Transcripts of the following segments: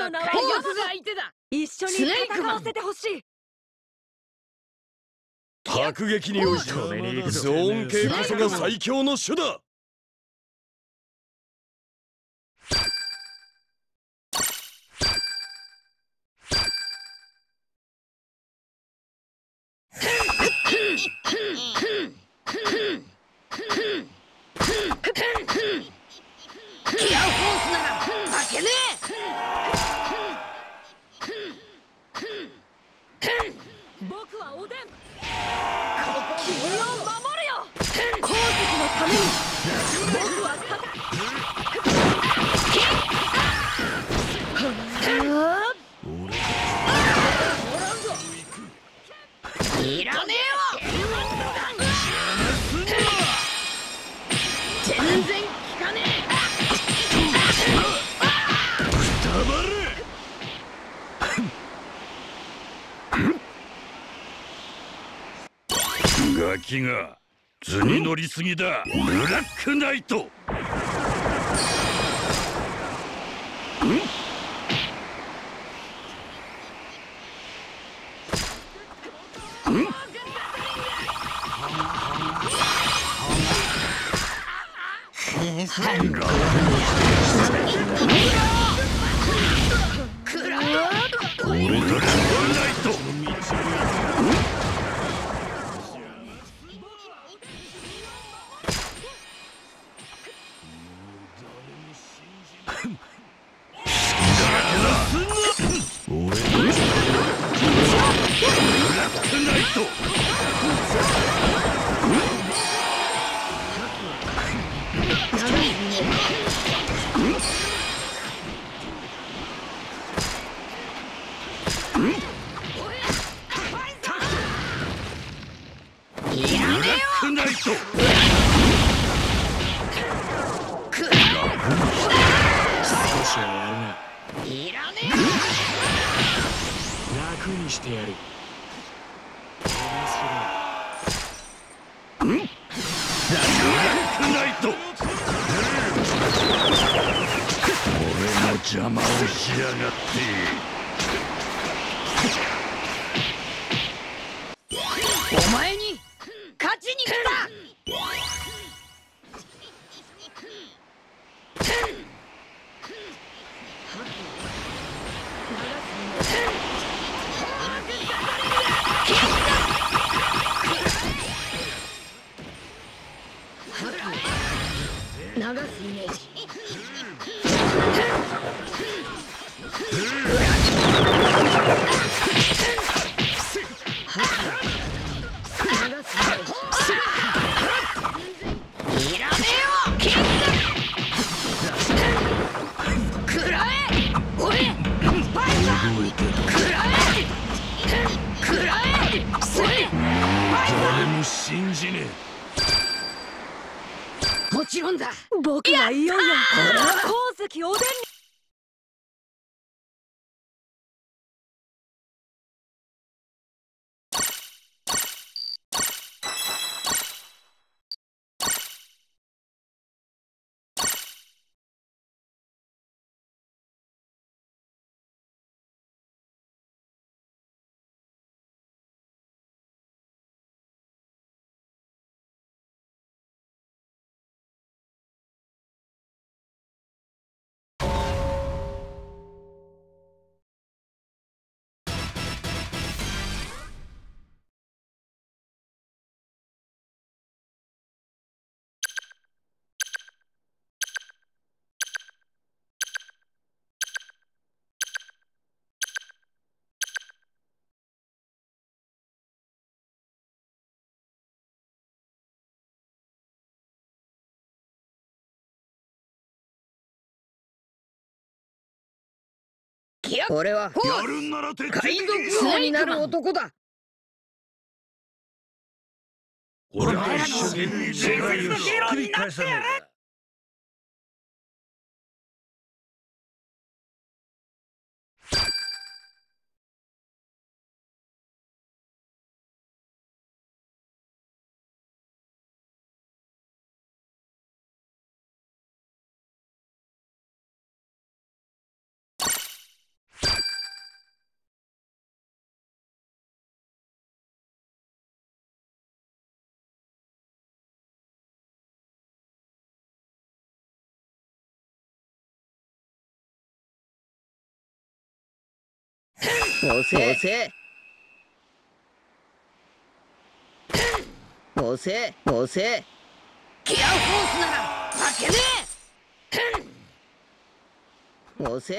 の名はフォー山スだ。 相手だ。 一緒に戦わせてほしい。 卓撃においてはゾーン系こそが最強の手だ。 ギアフォースなら負けね僕はおでん。君を守るよ。鉱石のために僕はえ。いらねえわ。全然効かねガキが図に乗りすぎだ。ブラックナイト。俺たちはナイト。 楽にしてやる。 ブラックナイト。俺の邪魔をしやがって。 お前に勝ちに来た。流すイメージ。いらねえよ。キング食らえ。おいファイター食らえ。食らえ。おいファイ誰も信じねター。もちろんだ。 僕はいよいよ鉱石おでんに。 俺はえ。やるんなら徹底的海に賊王になる男だ。 俺と一緒に世界をひっくり返さないか。 押せギアフォースなら負けねえ。押せ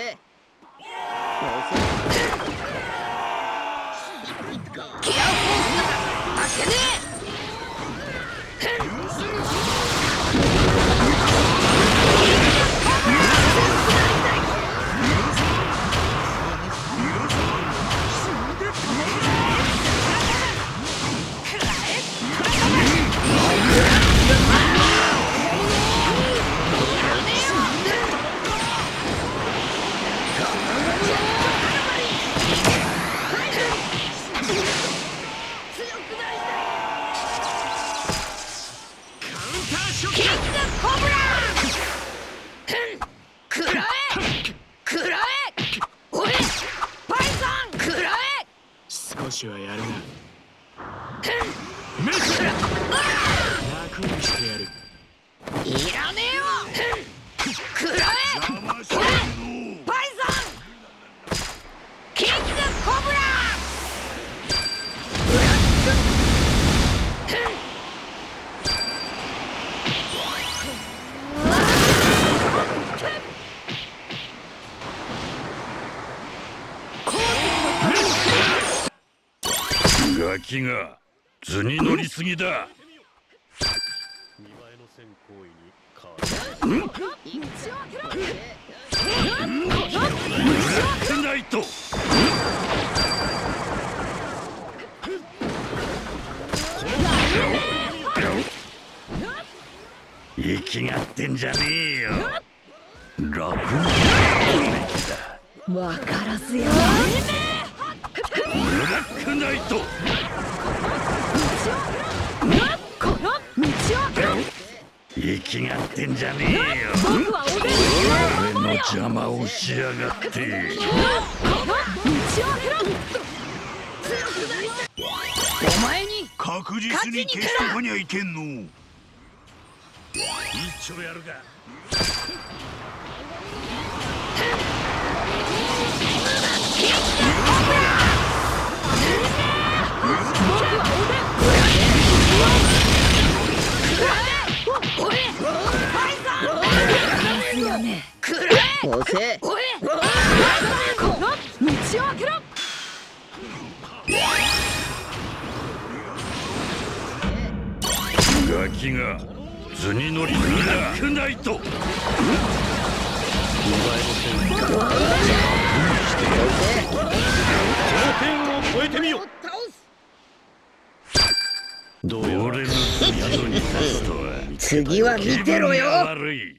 ギアフォースなら負けね少しはやるな。楽にしてやる。 いらねえよ。食らえバイソンキングコブラ。 ガキが図に乗りすぎだ。 見栄えの線行為にブラックナイト。生きがってんじゃねえよ。楽にわからずや。 ブラックナイト。 この道を開く。 生きがってんじゃねえよ。 僕はおでん俺の邪魔をしやがって。 この道を開く。 お前に確実に消しとかにゃいけんの。 一丁やるか。 押せこの道を開けろ。 ガキが図に乗りすぎだ。ブラックナイト。 天を超えてみよ。 どうやら俺の次に立つとは。 次は見てろよ。 気分が悪い。